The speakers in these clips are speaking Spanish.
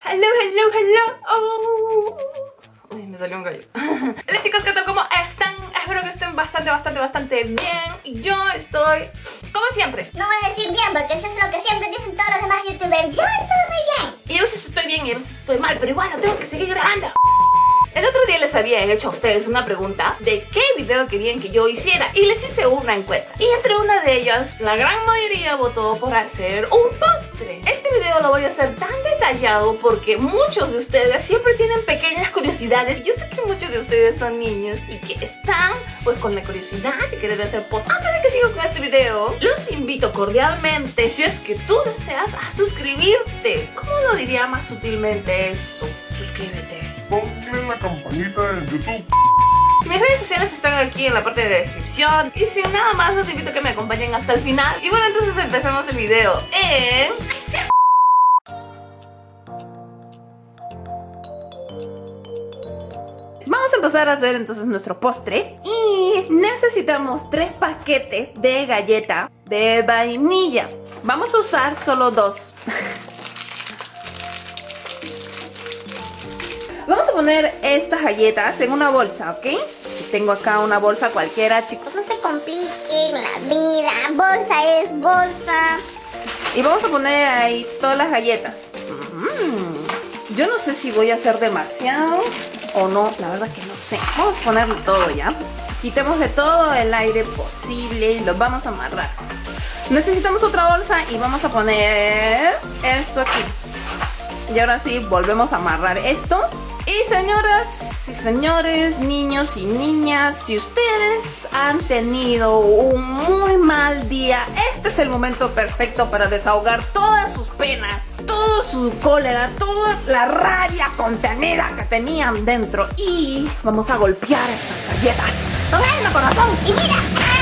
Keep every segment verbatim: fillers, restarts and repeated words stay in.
Hello, hello, hello. Oh. Uy, me salió un gallo. Hola chicos, ¿qué tal? ¿Cómo están? Espero que estén bastante, bastante, bastante bien. Yo estoy, como siempre. No voy a decir bien, porque eso es lo que siempre dicen todos los demás youtubers. Yo estoy muy bien. Y a veces estoy bien y a veces estoy mal, pero igual no tengo que seguir grabando. El otro día les había hecho a ustedes una pregunta de qué video querían que yo hiciera y les hice una encuesta. Y entre una de ellas, la gran mayoría votó por hacer un postre. Este video lo voy a hacer tan detallado porque muchos de ustedes siempre tienen pequeñas curiosidades. Yo sé que muchos de ustedes son niños y que están pues con la curiosidad de querer hacer postre. Antes de que siga con este video, los invito cordialmente, si es que tú deseas, a suscribirte. ¿Cómo lo diría más sutilmente esto? Suscríbete. Ponle la campanita en YouTube. Mis redes sociales están aquí en la parte de descripción. Y sin nada más, los invito a que me acompañen hasta el final. Y bueno, entonces empecemos el video en... Vamos a empezar a hacer entonces nuestro postre. Y necesitamos tres paquetes de galleta de vainilla. Vamos a usar solo dos. Vamos a poner estas galletas en una bolsa, ¿ok? Tengo acá una bolsa cualquiera, chicos. No se compliquen la vida. Bolsa es bolsa. Y vamos a poner ahí todas las galletas. Mm, yo no sé si voy a hacer demasiado o no. La verdad que no sé. Vamos a ponerle todo ya. Quitemos de todo el aire posible y lo vamos a amarrar. Necesitamos otra bolsa y vamos a poner esto aquí. Y ahora sí, volvemos a amarrar esto. Y señoras y señores, niños y niñas, si ustedes han tenido un muy mal día, este es el momento perfecto para desahogar todas sus penas, toda su cólera, toda la rabia contenida que tenían dentro. Y vamos a golpear estas galletas. ¡Bueno, corazón! ¡Y mira!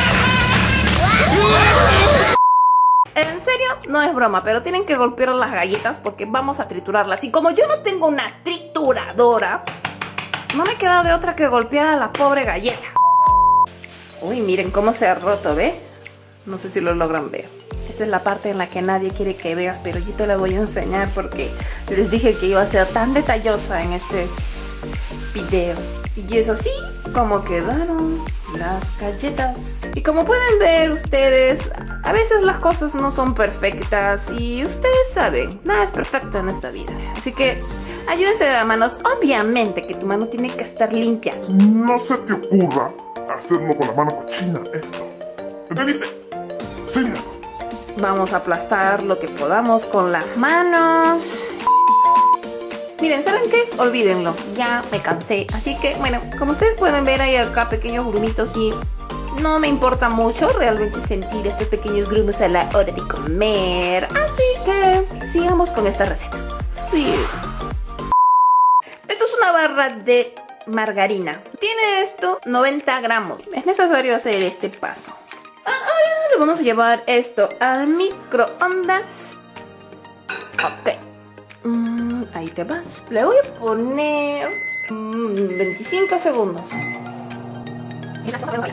En serio, no es broma, pero tienen que golpear las galletas porque vamos a triturarlas. Y como yo no tengo una trituradora, no me queda de otra que golpear a la pobre galleta. Uy, miren cómo se ha roto, ¿ve? No sé si lo logran ver. Esta es la parte en la que nadie quiere que veas, pero yo te la voy a enseñar porque les dije que iba a ser tan detallosa en este video. Y es así como quedaron las galletas. Y como pueden ver ustedes, a veces las cosas no son perfectas y ustedes saben, nada es perfecto en esta vida. Así que ayúdense de las manos. Obviamente que tu mano tiene que estar limpia. No se te ocurra hacerlo con la mano cochina esto. ¿Entendiste? Sí. Vamos a aplastar lo que podamos con las manos. Miren, ¿saben qué? Olvídenlo, ya me cansé. Así que, bueno, como ustedes pueden ver, hay acá pequeños grumitos y no me importa mucho realmente sentir estos pequeños grumos a la hora de comer. Así que sigamos con esta receta. Sí. Esto es una barra de margarina. Tiene esto noventa gramos. Es necesario hacer este paso. Ahora le vamos a llevar esto al microondas. Ok. Mm, ahí te vas. Le voy a poner mm, veinticinco segundos. Y la sopa.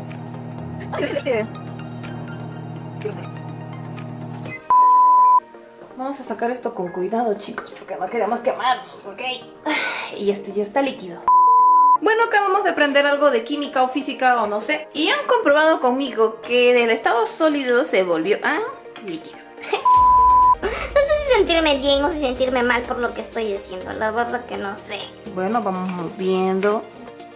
Vamos a sacar esto con cuidado, chicos, porque no queremos quemarnos, ¿ok? Y esto ya está líquido. Bueno, acabamos de aprender algo de química o física o no sé. Y han comprobado conmigo que del estado sólido se volvió a líquido. No sé si sentirme bien o si sentirme mal por lo que estoy diciendo. La verdad que no sé. Bueno, vamos viendo.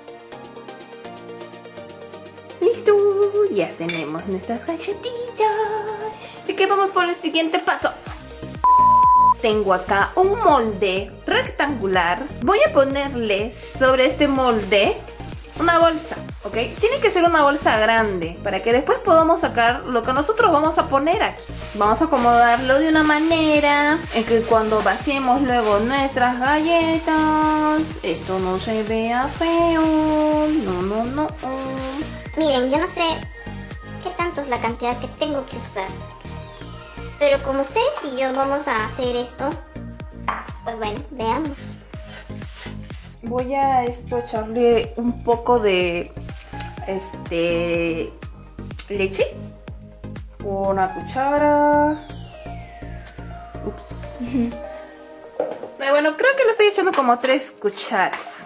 Listo, ya tenemos nuestras galletitas. Así que vamos por el siguiente paso. Tengo acá un molde rectangular. Voy a ponerle sobre este molde una bolsa, ¿ok? Tiene que ser una bolsa grande para que después podamos sacar lo que nosotros vamos a poner aquí. Vamos a acomodarlo de una manera en que cuando vaciemos luego nuestras galletas, esto no se vea feo. No, no, no. Miren, yo no sé qué tanto es la cantidad que tengo que usar. Pero como ustedes y yo vamos a hacer esto, pues bueno, veamos. Voy a esto echarle un poco de este leche. Una cuchara. Ups. Vale, bueno, creo que le estoy echando como tres cucharas.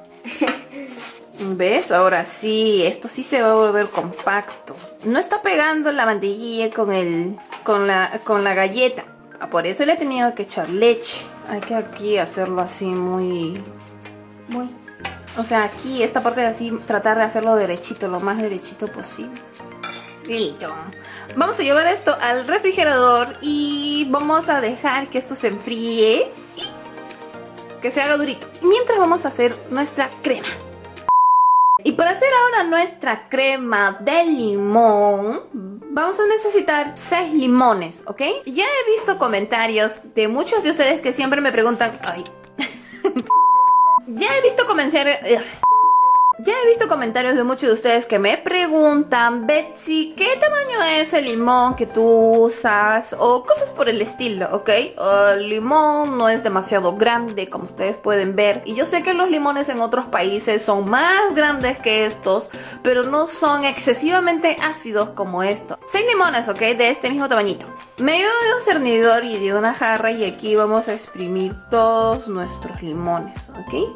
¿Ves? Ahora sí, esto sí se va a volver compacto. No está pegando la mantequilla con el, con la, con la galleta. Por eso le he tenido que echar leche. Hay que aquí hacerlo así muy, muy. O sea, aquí esta parte de así, tratar de hacerlo derechito, lo más derechito posible. Listo. Vamos a llevar esto al refrigerador y vamos a dejar que esto se enfríe y que se haga durito. Mientras vamos a hacer nuestra crema. Y para hacer ahora nuestra crema de limón, vamos a necesitar seis limones, ¿ok? Ya he visto comentarios de muchos de ustedes que siempre me preguntan... Ay. Ya he visto comentarios... Ya he visto comentarios de muchos de ustedes que me preguntan, Betsy, ¿qué tamaño es el limón que tú usas? O cosas por el estilo, ¿ok? El limón no es demasiado grande, como ustedes pueden ver. Y yo sé que los limones en otros países son más grandes que estos, pero no son excesivamente ácidos como estos. Seis limones, ¿ok? De este mismo tamañito. Me ayudo de un cernidor y de una jarra y aquí vamos a exprimir todos nuestros limones, ¿ok?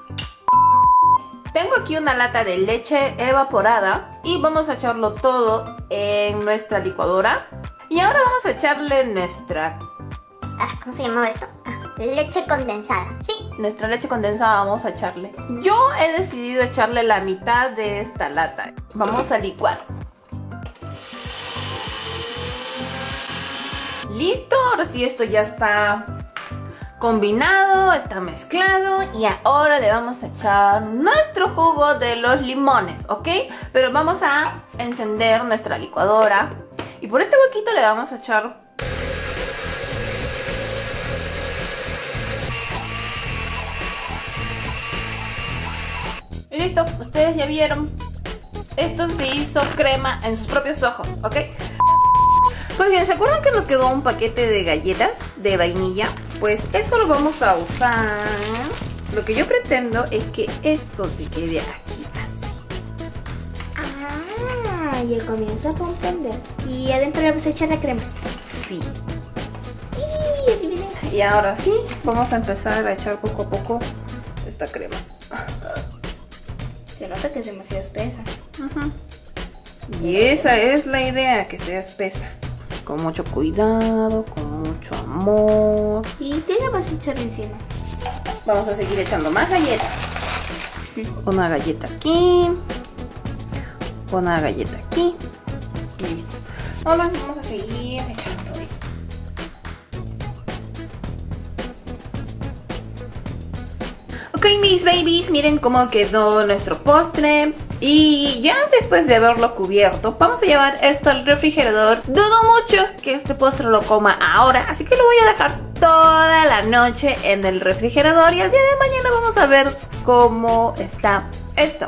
Tengo aquí una lata de leche evaporada y vamos a echarlo todo en nuestra licuadora. Y ahora vamos a echarle nuestra... Ah, ¿cómo se llamaba esto? Ah, leche condensada, sí. Nuestra leche condensada vamos a echarle. Yo he decidido echarle la mitad de esta lata. Vamos a licuar. Listo, ahora sí esto ya está combinado, está mezclado y ahora le vamos a echar nuestro jugo de los limones, ¿ok? Pero vamos a encender nuestra licuadora y por este huequito le vamos a echar y listo, ustedes ya vieron, esto se hizo crema en sus propios ojos, ¿ok? Pues bien, ¿se acuerdan que nos quedó un paquete de galletas de vainilla? Pues eso lo vamos a usar. Lo que yo pretendo es que esto se quede aquí así. Ah, y el comienzo a comprender. Y adentro le vamos a echar la crema. Sí. Y ahora sí, vamos a empezar a echar poco a poco esta crema. Se nota que es demasiado espesa. Uh-huh. Y esa es la idea, que sea espesa. Con mucho cuidado, con mucho amor. ¿Y qué le vas a echar encima? Vamos a seguir echando más galletas. Una galleta aquí. Una galleta aquí. Y listo. Ahora vamos a seguir echando todo. Ok, mis babies, miren cómo quedó nuestro postre. Y ya después de haberlo cubierto, vamos a llevar esto al refrigerador. Dudo mucho que este postre lo coma ahora, así que lo voy a dejar toda la noche en el refrigerador. Y al día de mañana vamos a ver cómo está esto.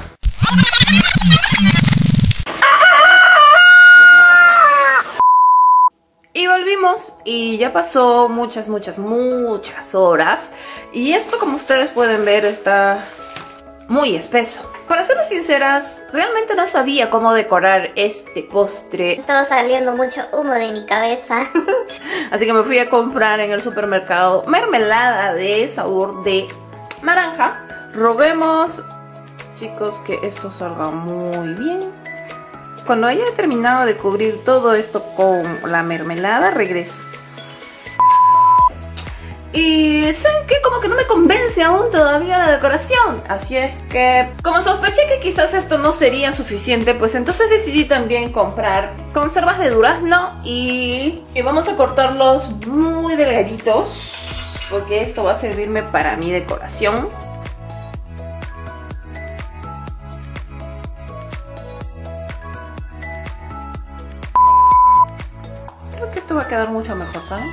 Y volvimos y ya pasó muchas, muchas, muchas horas. Y esto, como ustedes pueden ver, está muy espeso. Para ser sinceras, realmente no sabía cómo decorar este postre. Estaba saliendo mucho humo de mi cabeza. Así que me fui a comprar en el supermercado mermelada de sabor de naranja. Roguemos, chicos, que esto salga muy bien. Cuando haya terminado de cubrir todo esto con la mermelada, regreso. Y ¿saben qué? Como que no me convence aún todavía la decoración. Así es que, como sospeché que quizás esto no sería suficiente, pues entonces decidí también comprar conservas de durazno. Y, y vamos a cortarlos muy delgaditos, porque esto va a servirme para mi decoración. Creo que esto va a quedar mucho mejor, ¿saben?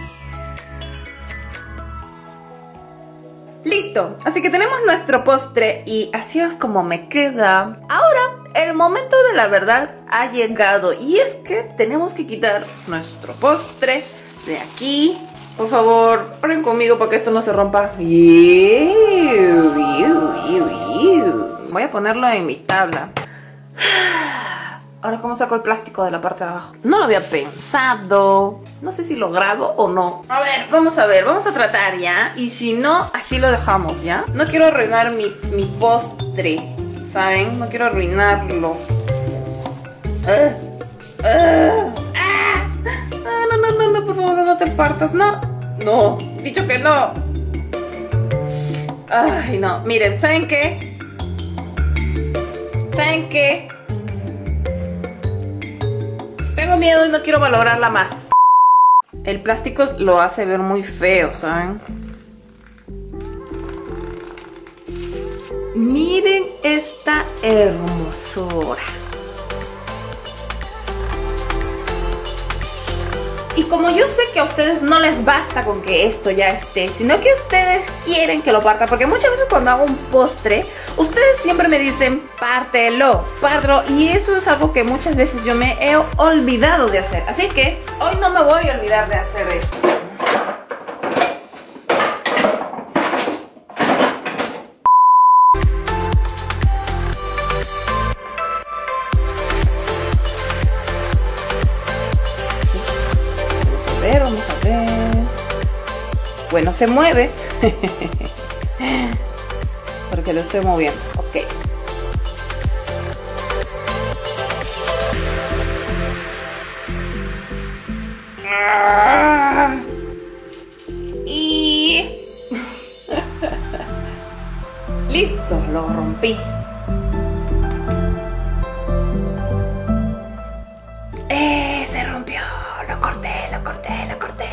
Listo, así que tenemos nuestro postre y así es como me queda. Ahora, el momento de la verdad ha llegado y es que tenemos que quitar nuestro postre de aquí. Por favor, oren conmigo para que esto no se rompa. Voy a ponerlo en mi tabla. Ahora, ¿cómo saco el plástico de la parte de abajo? No lo había pensado. No sé si lo grabo o no. A ver, vamos a ver, vamos a tratar ya. Y si no, así lo dejamos, ¿ya? No quiero arruinar mi, mi postre, ¿saben? No quiero arruinarlo. Uh, uh, ah. No, no, no, no, por favor, no te partas. No, no, dicho que no. Ay, no, miren, ¿saben qué? ¿Saben qué? Tengo miedo y no quiero valorarla más. El plástico lo hace ver muy feo, ¿saben? Miren esta hermosura. Y como yo sé que a ustedes no les basta con que esto ya esté, sino que ustedes quieren que lo parta, porque muchas veces cuando hago un postre, ustedes siempre me dicen, pártelo, pártelo, y eso es algo que muchas veces yo me he olvidado de hacer. Así que hoy no me voy a olvidar de hacer esto. Vamos a ver. Bueno, se mueve. Porque lo estoy moviendo. Ok. Y listo, lo rompí. ¡Eh! Se rompió. Lo corté, lo corté, lo corté.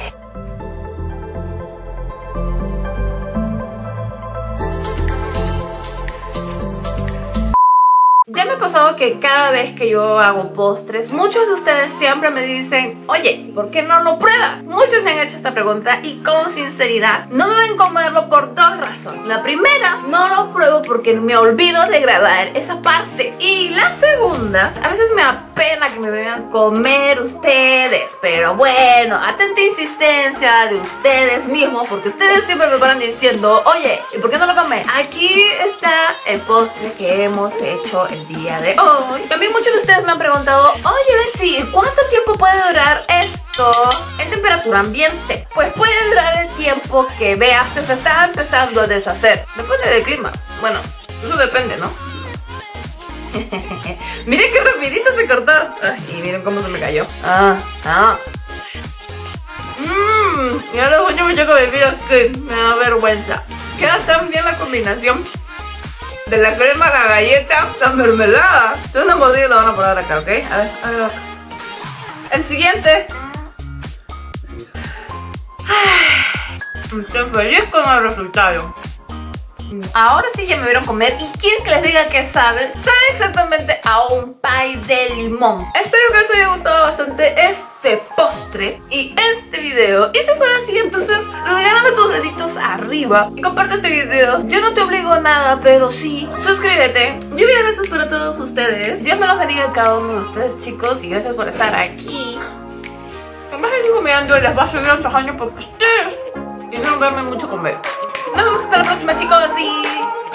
Ya me ha pasado que cada vez que yo hago postres, muchos de ustedes siempre me dicen, oye, ¿por qué no lo pruebas? Muchos me han hecho esta pregunta y con sinceridad no me ven comerlo por dos razones. La primera, no lo pruebo porque me olvido de grabar esa parte. Y la segunda, a veces me apena que me vengan a comer ustedes, pero bueno, atenta insistencia de ustedes mismos, porque ustedes siempre me van diciendo, oye, ¿y por qué no lo comen? Aquí está el postre que hemos hecho el día de hoy. También muchos de ustedes me han preguntado, oye Betsy, ¿cuánto tiempo puede durar esto en temperatura ambiente? Pues puede durar el tiempo que veas que se está empezando a deshacer. Depende del clima. Bueno, eso depende, ¿no? Miren qué rapidito se cortó. Ay, y miren cómo se me cayó. Ah, ah. Mmm, y ahora voy a con el video que me da vergüenza. Queda tan bien la combinación de la crema, la galleta, la mermelada. Entonces no podría y lo van a poner acá, ¿ok? A ver, a ver. El siguiente. Estoy feliz con el resultado. Ahora sí ya me vieron comer y quieren que les diga que sabe. Sabe exactamente a un pie de limón. Espero que les haya gustado bastante este postre y este video. Y si fue así, entonces regálame tus deditos arriba y comparte este video. Yo no te obligo a nada, pero sí, suscríbete. Lluvia de besos para todos ustedes. Dios me los bendiga a cada uno de ustedes, chicos, y gracias por estar aquí. Además les digo mirando, les va a seguir otros años porque ustedes quisieron verme mucho comer. Nos vemos hasta la próxima, chicos, y